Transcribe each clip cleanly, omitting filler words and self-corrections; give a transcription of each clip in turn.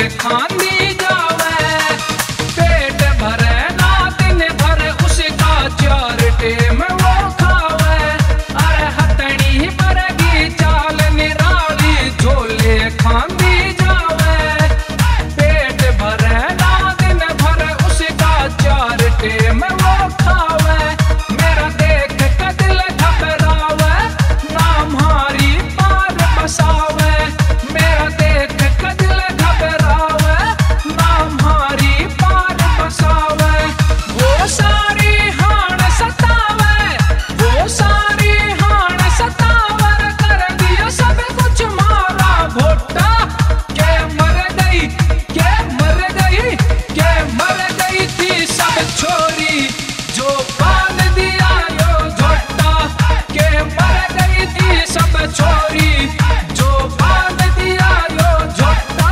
खांदी जावे। पेट भरे ना दिन भर उसका चार टेम वो खावे। अरे हथड़ी बरगी चाल निराली झोले खांदी जावे। पेट भरे ना दिन भर उसका चार टेम वो खावे। मेरा देख के दिल घबरावे ना हमारी पार बसावे। मेरा देख के दिल घबरावे ना हमारी पार बसावे। वो सारी हाण सतावे, वो सारी हाण सतावर कर दिया सब कुछ मारा भोटा। के मर गई, के मर गई, के मर गई थी सब छोरी जो बांध दिया यो झोटा। के मर गई थी सब छोरी जो बांध दिया यो झोटा।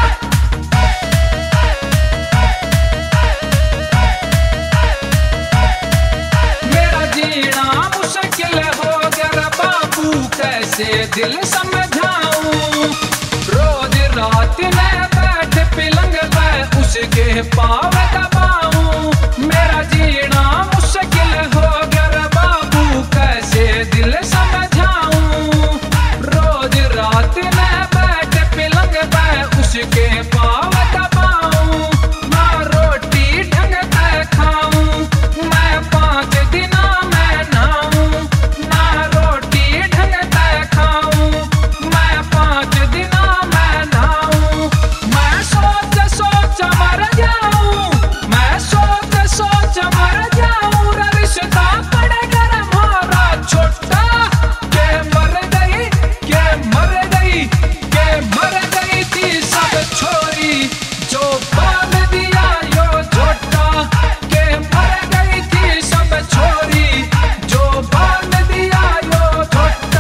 मेरा जीना मुश्किल हो गया बाबू कैसे दिल समझाऊं। रोज रात में बैठ पलंग पे उसके पाँव दबाऊं। मेरा जीना मुश्किल हो गया बाबू कैसे दिल समझाऊं। रोज रात में बैठ पलंग पे उसके पाँव दबाऊं। ना रोटी ढंग से खाऊं मैं 5 दिन में नहाऊं। ना रोटी ढंग से खाऊं मैं 5 दिन में नहाऊं। मैं सोच सोच मर जाऊं, मैं सोच सोच मर जाऊं। रिश्ता पड़ेगा हमारा छोटा। के मर गई, के मर गई, के मर गई थी सब छोरी जो बांध दिया यो झोटा। के मर गई थी सब छोरी जो बांध दिया यो झोटा।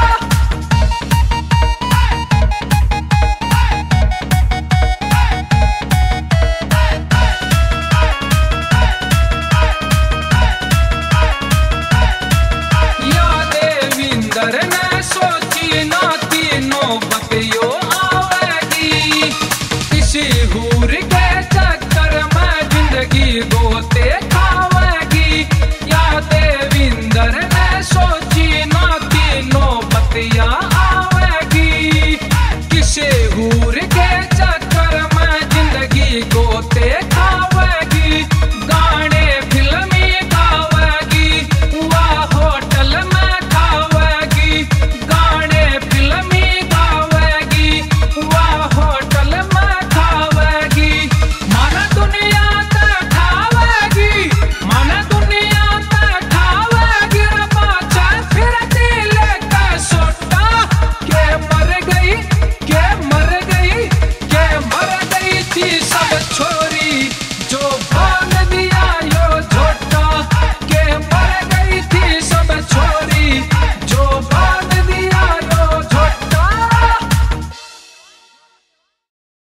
या देविंदर ने सोची ना तीनों बतियो आवेगी। इसी हूर के चक्कर में जिंदगी गोत